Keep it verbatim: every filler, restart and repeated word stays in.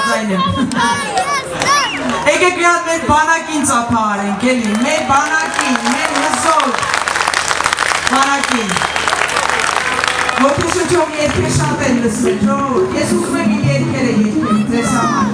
բարձայնեմ։ Եկեք մի հատ մեր բանակին ծափահարենք, էլի, մեր բանակին, մեր հզոր բանակին։ Ոգուշուչով երկեր շատ են լսվել, ես ուզում եմ իմ երկերը երկել, ձեզ համար։